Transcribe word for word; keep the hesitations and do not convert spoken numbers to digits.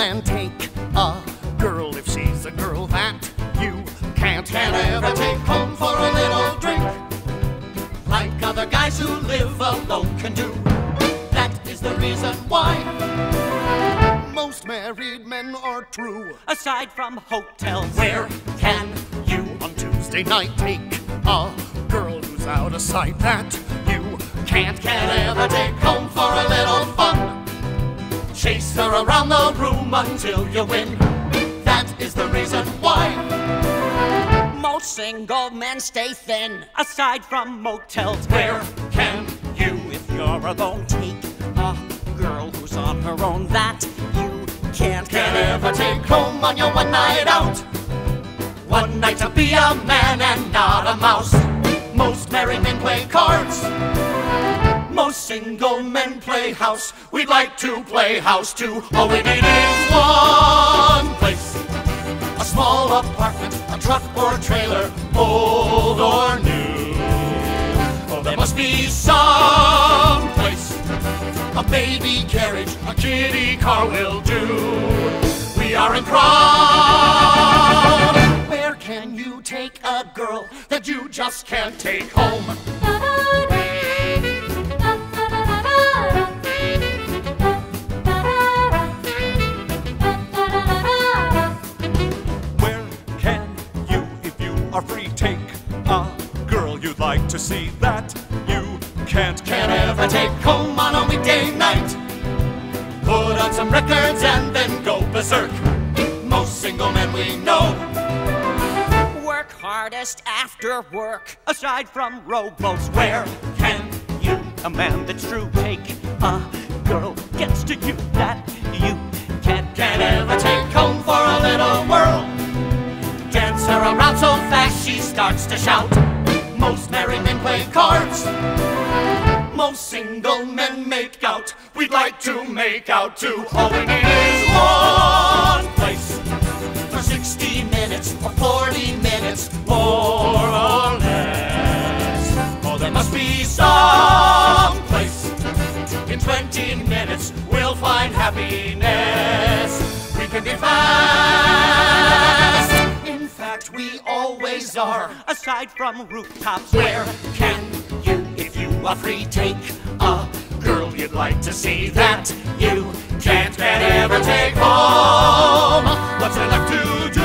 than take a girl if she's a girl that you can't, can't ever take home for a little drink, like other guys who live alone can do. That is the reason why most married men are true. Aside from hotels, where can you on Tuesday night take a girl who's out of sight that you can't, can't ever take home for a little fun? Chase her around the room until you win. That is the reason why most single men stay thin. Aside from motels, where can you, if you're alone, take a girl who's on her own that you can't, can't ever take home on your one night out? One night to be a man and not a mouse. Most married men play cards, most single men play house. We'd like to play house too. All we need is one place, a small apartment, a truck or trailer, old or new. Oh, there must be some place, a baby carriage, a kiddie car will do. We are in crowd. Where can you take a girl that you just can't take home? Where can you, if you are free, take a girl you'd like to see that you can't, Can't ever take home on a weekday night? Put on some records and then go berserk. Most single men we know work hardest after work. Aside from rowboats, where can you, a man that's true, take a girl gets to you that you can't, can't ever take home for a little whirl? Dance her around so fast she starts to shout. Most married men play cards, most single men make out. We'd like to make out too. All we need is one place for sixty minutes or forty minutes, more or less. Oh, there must be some place in twenty minutes we'll find happiness. We can be fast. In fact, we always are. aside from rooftops, Where can you, if you are free, take a girl you'd like to see that you can't, can't ever take home? What's there left to do?